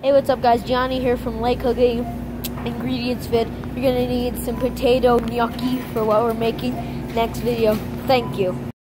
Hey, what's up guys, Johnny here from Lake Cooking Ingredients Vid. You're gonna need some potato gnocchi for what we're making next video. Thank you.